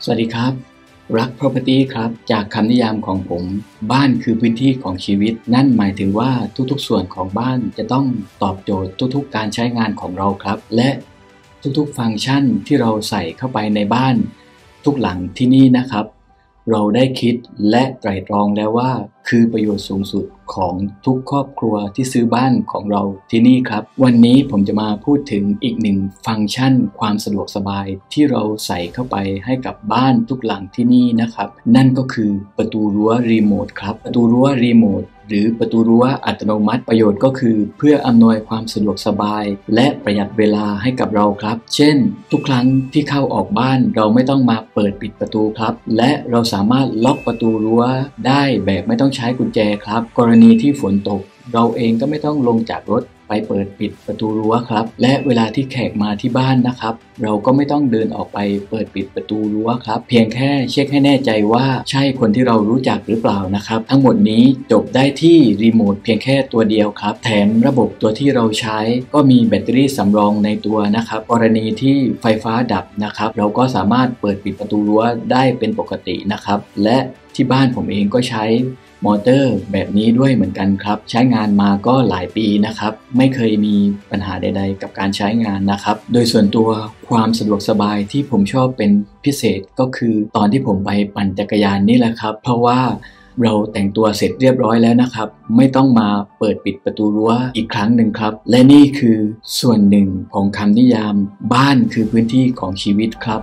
สวัสดีครับรัก Property ครับจากคำนิยามของผมบ้านคือพื้นที่ของชีวิตนั่นหมายถึงว่าทุกๆส่วนของบ้านจะต้องตอบโจทย์ทุกๆการใช้งานของเราครับและทุกๆฟังก์ชันที่เราใส่เข้าไปในบ้านทุกหลังที่นี่นะครับเราได้คิดและไตร่ตรองแล้วว่าคือประโยชน์สูงสุดของทุกครอบครัวที่ซื้อบ้านของเราที่นี่ครับวันนี้ผมจะมาพูดถึงอีกหนึ่งฟังก์ชันความสะดวกสบายที่เราใส่เข้าไปให้กับบ้านทุกหลังที่นี่นะครับนั่นก็คือประตูรั้วรีโมทครับประตูรั้วรีโมทหรือประตูรั้วอัตโนมัติประโยชน์ก็คือเพื่ออำนวยความสะดวกสบายและประหยัดเวลาให้กับเราครับเช่นทุกครั้งที่เข้าออกบ้านเราไม่ต้องมาเปิดปิดประตูครับและเราสามารถล็อกประตูรั้วได้แบบไม่ต้องใช้กุญแจครับกรณีที่ฝนตกเราเองก็ไม่ต้องลงจากรถไปเปิดปิดประตูรั้วครับและเวลาที่แขกมาที่บ้านนะครับเราก็ไม่ต้องเดินออกไปเปิดปิดประตูรั้วครับเพียงแค่เช็คให้แน่ใจว่าใช่คนที่เรารู้จักหรือเปล่านะครับทั้งหมดนี้จบได้ที่รีโมทเพียงแค่ตัวเดียวครับแถมระบบตัวที่เราใช้ก็มีแบตเตอรี่สำรองในตัวนะครับกรณีที่ไฟฟ้าดับนะครับเราก็สามารถเปิดปิดประตูรั้วได้เป็นปกตินะครับและที่บ้านผมเองก็ใช้มอเตอร์แบบนี้ด้วยเหมือนกันครับใช้งานมาก็หลายปีนะครับไม่เคยมีปัญหาใดๆกับการใช้งานนะครับโดยส่วนตัวความสะดวกสบายที่ผมชอบเป็นพิเศษก็คือตอนที่ผมไปปั่นจักรยานนี่แหละครับเพราะว่าเราแต่งตัวเสร็จเรียบร้อยแล้วนะครับไม่ต้องมาเปิดปิดประตูรั้วอีกครั้งหนึ่งครับและนี่คือส่วนหนึ่งของคำนิยามบ้านคือพื้นที่ของชีวิตครับ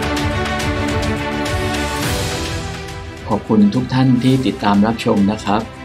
ขอบคุณทุกท่านที่ติดตามรับชมนะครับ